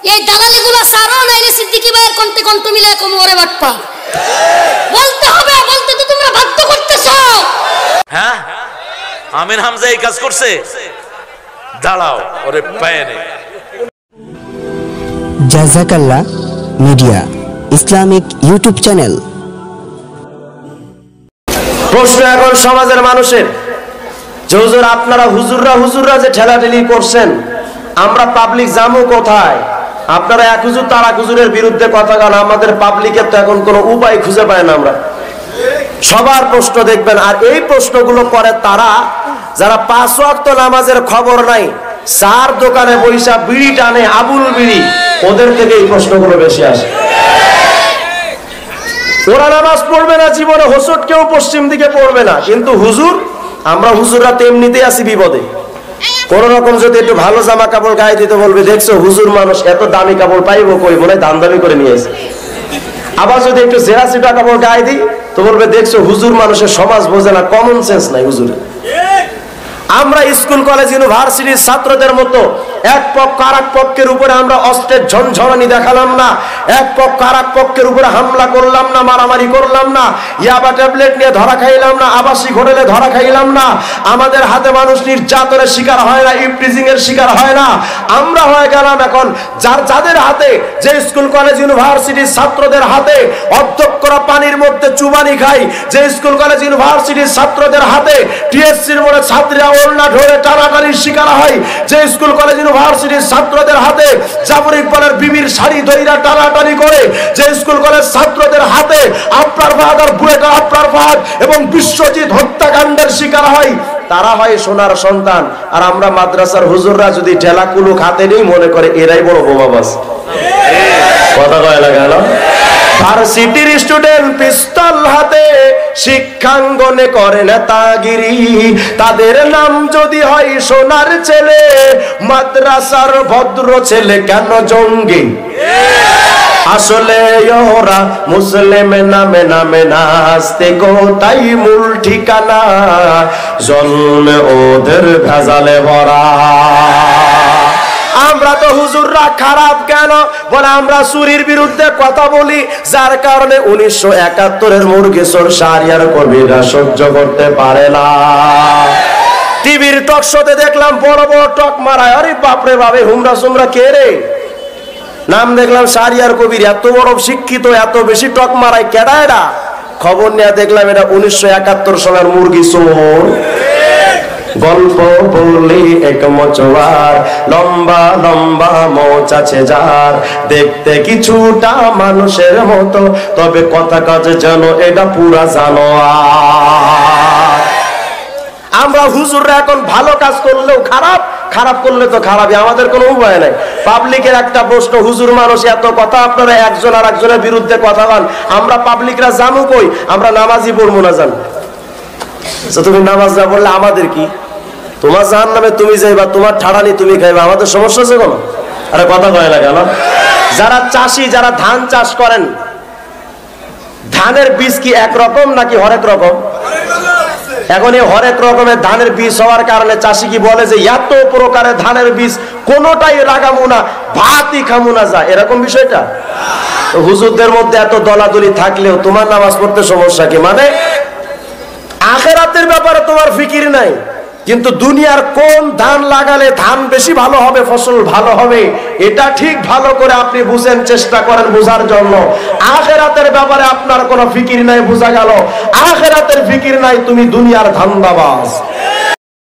এই দালালিগুলো সারো, নাইলে সিদ্দিকী ভাইয়ের কন্তে কন্ত মিলে কম ওরে বাটপা বলতে হবে। বলতে তো তোমরা বাধ্য করতেছো। হ্যাঁ, আমির হামজা এই কাজ করছে। দাঁড়াও, ওরে পায়ে নে। Jazakallah media Islamic YouTube channel. প্রশ্ন এখন সমাজের মানুষের যে হুজুর আপনারা হুজুররা যে ঠেলাঠেলি করছেন, আমরা পাবলিক জামু কোথায়? আপনারা এক হুজুর তার এক হুজুরের বিরুদ্ধে কথা বলেন, আমাদের পাবলিকের তো এখন কোনো উপায় খুঁজে পায় না। আমরা সবার প্রশ্ন দেখবেন, আর এই প্রশ্নগুলো করে তারা যারা 5 ওয়াক্ত নামাজের খবর নাই, চার দোকানে বৈশা বিড়ি টানে, আবুল বিড়ি, ওদের থেকে এই প্রশ্নগুলো বেশি আসে। ওরা নামাজ পড়বে না জীবনে, হোসট কেউ পশ্চিম দিকে পড়বে না, কিন্তু হুজুর, আমরা হুজুররা তেমনিতেই আছি বিপদে। কোন রকম যদি একটু ভালো জামা কাপড় গায়ে দিতে বলবে, দেখছো হুজুর মানুষ এত দামি কাপড় পাইবো কই, মনে হয় দাম দামি করে নিয়ে এসে। আবার যদি একটু জেরা সিটা কাপড় গায়ে দিই তো বলবে, দেখছো হুজুর মানুষের সমাজ বোঝে না, কমন সেন্স নাই হুজুরের। আমরা স্কুল কলেজ ইউনিভার্সিটির ছাত্রদের মতো এক পক্ষ আর এক পক্ষের উপরে আমরা অস্ত্রের ঝনঝনানি দেখালাম না, এক পক্ষ আর এক পক্ষের উপরে হামলা করলাম না, মারামারি করলাম না, ইয়াবা ট্যাবলেট নিয়ে ধরা খাইলাম না, আবাসিক হোটেলে ধরা খাইলাম না। আমাদের হাতে মানুষ নির্যাতনের শিকার হয় না, ইভটিজিং এর শিকার হয় না। আমরা হয়ে গেলাম এখন যাদের হাতে, যে স্কুল কলেজ ইউনিভার্সিটির ছাত্রদের হাতে অধ্যক্ষরা পানির মধ্যে চুবানি খায়, যে স্কুল কলেজ ইউনিভার্সিটির ছাত্রদের হাতে টিএসসির মোড়ে ছাত্রীরা ওড়না ধরে টানাটানির শিকার হয়, যে স্কুল কলেজ ইউনিভার্সিটির ছাত্রদের হাতে জাফর ইকবালের বিবির শাড়ি ধইরা টানাটানি করে, যে স্কুল কলেজ ছাত্রদের হাতে আফরার ফাহাদ আর বুয়েটের আফরার ফাহাদ এবং বিশ্বজিৎ হত্যাকাণ্ডের শিকার হয়, তারা হয় সোনার সন্তান। আর আমরা মাদ্রাসার হুজুররা যদি ঠেলা কুলুক হাতে নেই, মনে করে এরাই বড় বোমাবাজ। কথা কয় লাগা না? ভার্সিটির স্টুডেন্ট পিস্তল হাতে শিক্ষাঙ্গনে করে নেতাগিরি, তাদের নাম যদি হয় সোনার ছেলে, মাদ্রাসার ভদ্র ছেলে কেন জঙ্গি? আসলে ওরা মুসলিম নামে নামে নাস্তিক, তাই মূল ঠিকানা জন্মে ওদের ভেজালে ভরা। আমরা তো হুজুররা খারাপ কেন বলে আমরা চুরির বিরুদ্ধে কথা বলি, যার কারণে 1971-এর মুরগি চোর শাহরিয়ার কবিরা সহ্য করতে পারে না। টিভির টক শোতে দেখলাম বড় বড় টক মারায়, আরে বাপরে বাপে, হুমরা সুমরা কে রে? নাম দেখলাম শাহরিয়ার কবির, এত বড় শিক্ষিত, এত বেশি টক মারায়, কেডা এডা? খবর নিয়ে দেখলাম এটা 1971 সালের মুরগি চোর। গল্প বললি এক মচওয়ার, লম্বা লম্বা মোচ আছে যার, দেখতে কিছুটা মানুষের মতো, তবে কথা কাজ যেন এটা পুরা জানোয়ার। আমরা হুজুররা এখন ভালো কাজ করলেও খারাপ, খারাপ করলে তো খারাপই, আমাদের কোনো উপায় নাই। পাবলিকের একটা প্রশ্ন, হুজুর মানুষ এত কথা, আপনারা একজন আর একজনের বিরুদ্ধে কথা বলেন, আমরা পাবলিকরা জানো কই? আমরা নামাজই পড়বো না জান। তুমি নামাজ না পড়লে আমাদের কি? তোমার জাহান্নামে তুমি যাইবা, তোমার ঠাড়ানি তুমি খাইবা, আমাদের সমস্যা আছে কোনো? আরে কথা কয় না কেন? যারা চাষি, যারা ধান চাষ করেন, ধানের বীজ কি একরকম নাকি হরেক রকম? এখন এই হরেক রকমের ধানের বীজ হওয়ার কারণে চাষি কি বলে যে এত প্রকারের ধানের বীজ কোনোটাই লাগাবো না, ভাতই খামু না, যা এরকম বিষয়টা? হুজুরদের মধ্যে এত দলাদলি থাকলেও তোমার নামাজ পড়তে সমস্যা কি? মানে আখিরাতের ব্যাপারে তোমার ফিকির নাই, কিন্তু দুনিয়ার কোন ধান লাগালে ধান বেশি ভালো হবে, ফসল ভালো হবে, এটা ঠিক ভালো করে আপনি বুঝেন, চেষ্টা করেন বোঝার জন্য। আখিরাতের ব্যাপারে আপনার কোনো ফিকির নাই, বোঝা গেল আখিরাতের ফিকির নাই, তুমি দুনিয়ার ধান্দাবাজ।